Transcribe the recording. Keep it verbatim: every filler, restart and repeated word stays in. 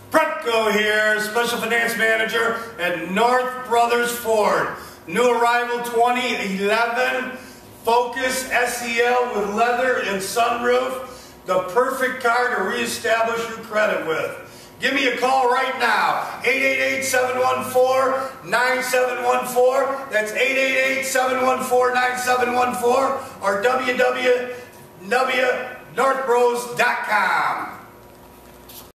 Pretko here, Special Finance Manager at North Brothers Ford. New arrival twenty eleven Focus S E L with leather and sunroof. The perfect car to reestablish your credit with. Give me a call right now, eight eight eight, seven one four, nine seven one four. That's eight eight eight, seven one four, nine seven one four or w w w dot north bros dot com.